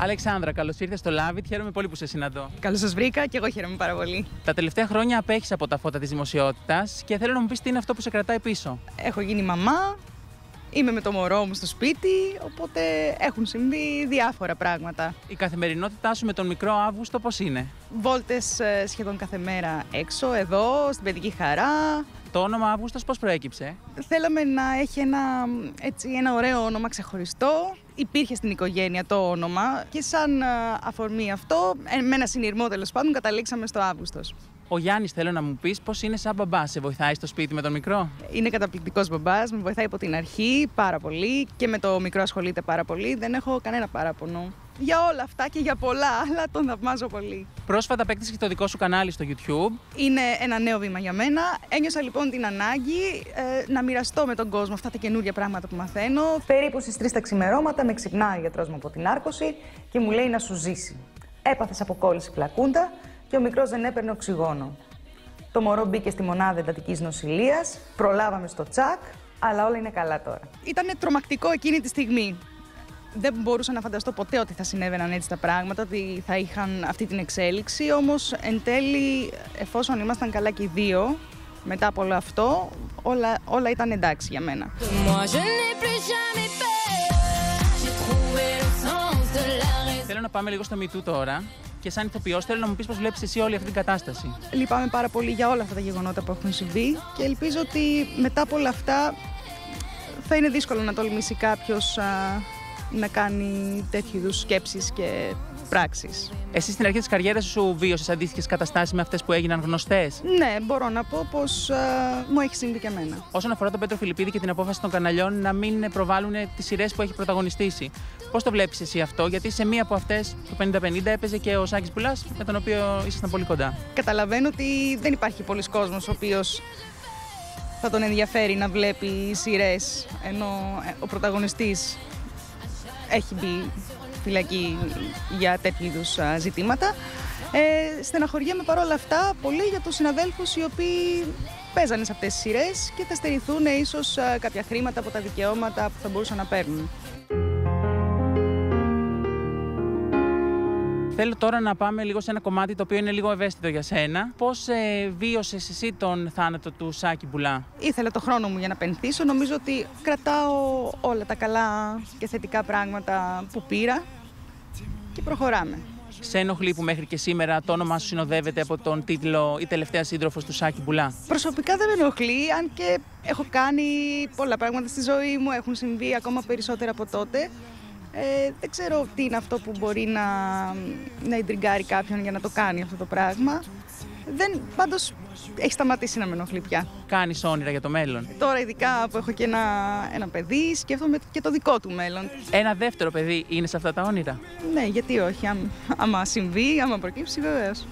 Αλεξάνδρα, καλώς ήρθες στο Love It. Χαίρομαι πολύ που σε συναντώ. Καλώς σας βρήκα και εγώ χαίρομαι πάρα πολύ. Τα τελευταία χρόνια απέχεις από τα φώτα της δημοσιότητας και θέλω να μου πεις τι είναι αυτό που σε κρατάει πίσω. Έχω γίνει μαμά, είμαι με το μωρό μου στο σπίτι, οπότε έχουν συμβεί διάφορα πράγματα. Η καθημερινότητά σου με τον μικρό Αύγουστο πώς είναι? Βόλτες σχεδόν κάθε μέρα έξω, εδώ, στην παιδική χαρά. Το όνομα Αύγουστος πώς προέκυψε? Θέλαμε να έχει ένα ωραίο όνομα ξεχωριστό. Υπήρχε στην οικογένεια το όνομα και σαν αφορμή αυτό, με ένα συνειρμό τέλος πάντων, καταλήξαμε στο Αύγουστος. Ο Γιάννης, θέλω να μου πεις πώς είναι σαν μπαμπά. Σε βοηθάει στο σπίτι με τον μικρό? Είναι καταπληκτικός μπαμπάς, με βοηθάει από την αρχή πάρα πολύ και με το μικρό ασχολείται πάρα πολύ. Δεν έχω κανένα παράπονο. Για όλα αυτά και για πολλά άλλα τον θαυμάζω πολύ. Πρόσφατα απέκτησε και το δικό σου κανάλι στο YouTube. Είναι ένα νέο βήμα για μένα. Ένιωσα λοιπόν την ανάγκη να μοιραστώ με τον κόσμο αυτά τα καινούργια πράγματα που μαθαίνω. Περίπου στις 3 τα ξημερώματα με ξυπνάει ο γιατρός μου από την άρκωση και μου λέει να σου ζήσει. Έπαθες αποκόλληση πλακούντα και ο μικρός δεν έπαιρνε οξυγόνο. Το μωρό μπήκε στη μονάδα εντατικής νοσηλείας, προλάβαμε στο τσακ, αλλά όλα είναι καλά τώρα. Ήταν τρομακτικό εκείνη τη στιγμή. Δεν μπορούσα να φανταστώ ποτέ ότι θα συνέβαιναν έτσι τα πράγματα, ότι θα είχαν αυτή την εξέλιξη. Όμως, εν τέλει, εφόσον ήμασταν καλά και οι δύο, μετά από όλο αυτό, όλα ήταν εντάξει για μένα. Θέλω να πάμε λίγο στο Me Too τώρα. Και σαν ηθοποιός θέλω να μου πεις πώς βλέπεις εσύ όλη αυτή την κατάσταση. Λυπάμαι πάρα πολύ για όλα αυτά τα γεγονότα που έχουν συμβεί και ελπίζω ότι μετά από όλα αυτά θα είναι δύσκολο να τολμήσει κάποιος να κάνει τέτοιου είδους σκέψεις και πράξεις. Εσύ στην αρχή της καριέρας σου βίωσες αντίστοιχες καταστάσεις με αυτές που έγιναν γνωστές? Ναι, μπορώ να πω πως μου έχει συμβεί και εμένα. Όσον αφορά τον Πέτρο Φιλιππίδη και την απόφαση των καναλιών να μην προβάλλουν τις σειρές που έχει πρωταγωνιστήσει, πώς το βλέπεις εσύ αυτό? Γιατί σε μία από αυτές, το 50-50, έπαιζε και ο Σάκης Μπουλάς, με τον οποίο ήσασταν πολύ κοντά. Καταλαβαίνω ότι δεν υπάρχει πολλής κόσμος ο οποίος θα τον ενδιαφέρει να βλέπει σειρές, ενώ ο πρωταγωνιστής έχει μπει φυλακή για τέτοιου είδους ζητήματα. Στεναχωριέμαι παρόλα αυτά πολύ για τους συναδέλφους οι οποίοι παίζανε σε αυτές τις σειρές και θα στερηθούν ίσως κάποια χρήματα από τα δικαιώματα που θα μπορούσαν να παίρνουν. Θέλω τώρα να πάμε λίγο σε ένα κομμάτι το οποίο είναι λίγο ευαίσθητο για σένα. Πώς βίωσες εσύ τον θάνατο του Σάκη Μπουλά? Ήθελα το χρόνο μου για να πενθήσω. Νομίζω ότι κρατάω όλα τα καλά και θετικά πράγματα που πήρα και προχωράμε. Σε ενοχλεί που μέχρι και σήμερα το όνομά σου συνοδεύεται από τον τίτλο «Η τελευταία σύντροφος του Σάκη Μπουλά»? Προσωπικά δεν με ενοχλεί, αν και έχω κάνει πολλά πράγματα στη ζωή μου, έχουν συμβεί ακόμα περισσότερα από τότε. Δεν ξέρω τι είναι αυτό που μπορεί να ιντριγκάρει κάποιον για να το κάνει αυτό το πράγμα. Πάντως έχει σταματήσει να με ενοχλεί πια. Κάνεις όνειρα για το μέλλον? Τώρα ειδικά που έχω και ένα παιδί, σκέφτομαι και το δικό του μέλλον. Ένα δεύτερο παιδί είναι σε αυτά τα όνειρα? Ναι, γιατί όχι, άμα συμβεί, άμα προκύψει, βεβαίως.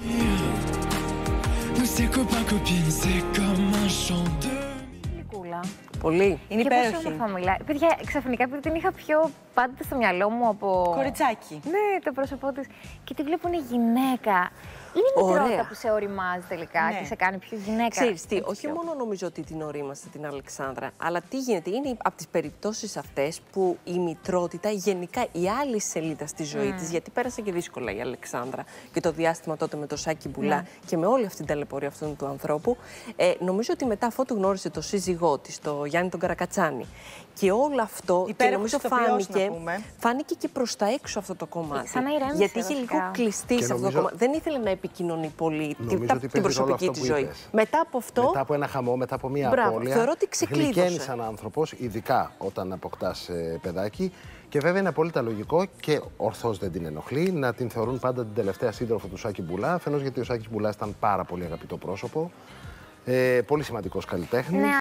Πολύ. Είναι υπέροχη. Παιδιά, ξαφνικά επειδή την είχα πιο πάντα στο μυαλό μου από... Κοριτσάκι. Ναι, το πρόσωπό της. Και τη βλέπω είναι γυναίκα. Είναι η μητρότητα που σε οριμάζει τελικά και σε κάνει πιο γυναίκα. Ξέρεις τι, όχι μόνο νομίζω ότι την ορίμαστε την Αλεξάνδρα, αλλά τι γίνεται, είναι από τις περιπτώσεις αυτές που η μητρότητα, γενικά η άλλη σελίδα στη ζωή της, γιατί πέρασε και δύσκολα η Αλεξάνδρα και το διάστημα τότε με το Σάκη Μπουλά και με όλη αυτή την ταλαιπωρία αυτού του ανθρώπου, νομίζω ότι μετά αφού του γνώρισε το σύζυγό της, το Γιάννη τον Καρακατσάνη, και όλο αυτό και νομίζω φάνηκε και προς τα έξω αυτό το κομμάτι. Γιατί είχε λίγο κλειστεί σε αυτό το κομμάτι. Δεν ήθελε να επικοινωνεί πολύ την προσωπική της ζωή. Μετά από αυτό. Μετά από ένα χαμό, μετά από μια απώλεια. Θεωρώ ότι ξεκλείδωσε. Γλυκαίνεις σαν άνθρωπος, ειδικά όταν αποκτάς παιδάκι. Και βέβαια είναι απόλυτα λογικό και ορθώς δεν την ενοχλεί να την θεωρούν πάντα την τελευταία σύντροφο του Σάκη Μπουλά. Αφενός γιατί ο Σάκης Μπουλάς ήταν πάρα πολύ αγαπητό πρόσωπο. Πολύ σημαντικός καλλιτέχνης.